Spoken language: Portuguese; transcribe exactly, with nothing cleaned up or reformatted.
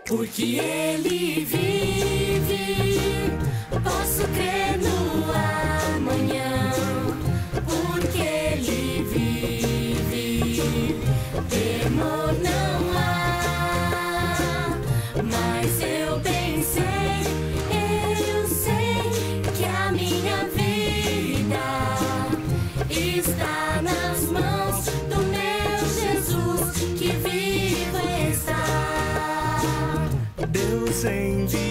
Porque Ele vive, posso crer no amanhã. Porque Ele vive, temor não há. Mas eu bem sei, eu sei que a minha vida está nas mãos do meu Jesus, que vivo está. Deus envia